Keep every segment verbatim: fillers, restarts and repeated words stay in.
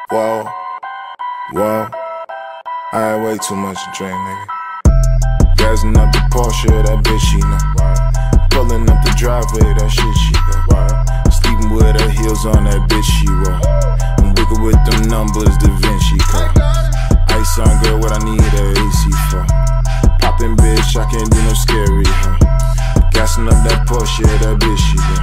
Whoa, whoa, I had way too much to drink, nigga. Gassing up the Porsche, that bitch she know. Pulling up the driveway, that shit she go. Sleeping with her heels on, that bitch she roll. I'm wicked with them numbers, Da Vinci code. Ice on girl, what I need a A C for. Poppin' bitch, I can't do no scary, huh? Gassing up that Porsche, that bitch she go.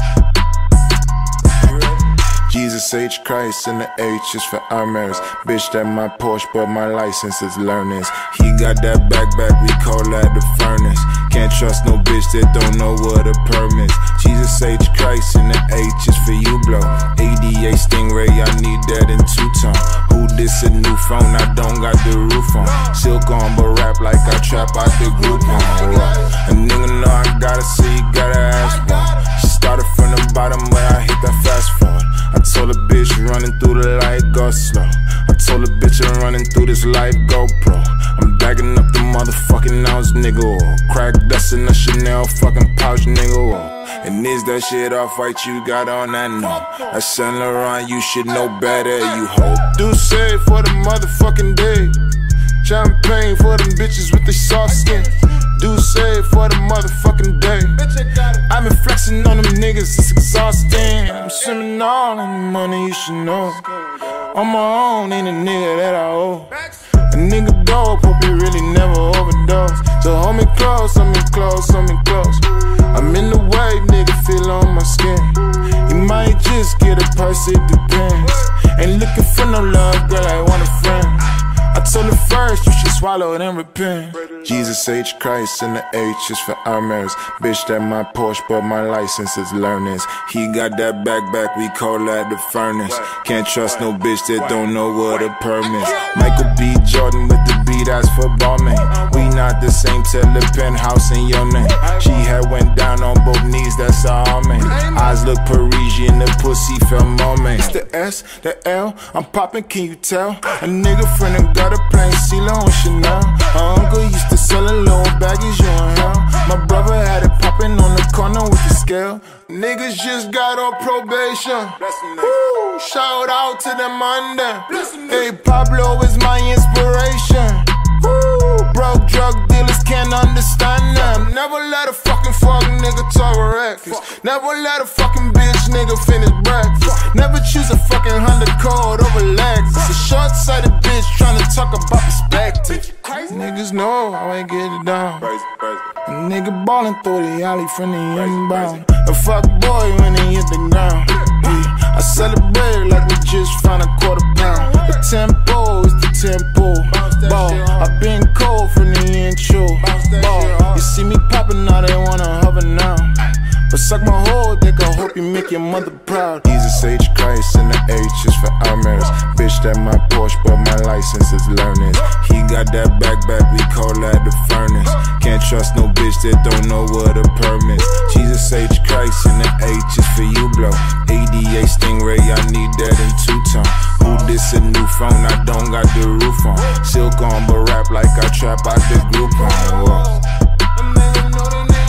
Jesus H Christ and the H is for Hermes. Bitch, that my Porsche, but my license is learners. He got that backpack, we call that the furnace. Can't trust no bitch that don't know what a permit. Jesus H Christ and the H is for you, blow. A D A Stingray, I need that in two-tone. Who this a new phone? I don't got the roof on. Silk on, but rap like I trap out the group on. A nigga know I gotta see, gotta ask for. She started from the bottom, but I hit that fast forward. I told a bitch running through the light, go slow. I told a bitch I'm running through this life, GoPro. I'm bagging up the motherfucking ounce, nigga. Oh. Crack dust in the Chanel fucking pouch, nigga. Oh. And is that shit off-white you got on that? No. That's Saint Laurent, you should know better, you hope. Do say for the motherfucking day. Champagne for them bitches with the soft skin. Do say for the motherfucking day. I've been flexing on them niggas, it's exhausting. I'm swimming all in the money, you should know. On my own, ain't a nigga that I owe. A nigga dope, hope he really never overdose. So hold me close, hold me close, hold me close. I'm in the wave, nigga, feel on my skin. You might just get a purse, it depends. Ain't looking for no love, girl, I want a friend. I told her first, you should swallow it and repent. Jesus H Christ and the H is for Hermes. Bitch, that my Porsche, but my license is learners. He got that backpack, we call that the furnace. Can't trust no bitch that don't know what a permit. Michael B. Jordan with the beat, that's for Balmain. We not the same, tell the penthouse in your name. She had went down on both knees, that's all man. Eyes look Parisian, the pussy felt Momain. It's the S, the L, I'm poppin', can you tell? A nigga friend got a plain CeeLo on Chanel. My uncle used to sell a little baggies, you in hell. My brother had it poppin' on the corner with the scale. Niggas just got on probation. Woo, shout out to them under. Hey, Pablo is my inspiration. Woo, broke drug dealers can't understand them. Never let a fucking fuck nigga talk reckless. Never let a fucking bitch nigga finish breakfast. Never choose a fucking hundred code over Lexus. A short-sighted bitch tryna talk about perspective. Niggas know how I get it down. A nigga ballin' through the alley from the inbound. A fuck boy when he hit the ground. Yeah, I celebrate like we just found a quarter pound. The tempo is the tempo. Ball, I been cold from the intro. Ball, you see me poppin', now they wanna hover now. But suck my whole dick, I hope you make your mother proud. Jesus H Christ and the H is for Hermes. Bitch, that my Porsche, but my license is learners. He got that backpack, we call that the furnace. Can't trust no bitch that don't know what a permit. Jesus H Christ and the H is for you, blow. A D A Stingray, I need that in two-tone. Who this a new phone? I don't got the roof on. Silk on, but rap like I trap out the group on. Whoa.